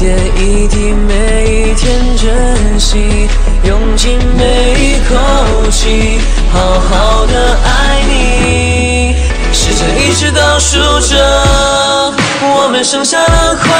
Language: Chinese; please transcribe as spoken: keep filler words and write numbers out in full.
点一滴，每一天珍惜，用尽每一口气，好好的爱你。时间一直倒数着，我们剩下的回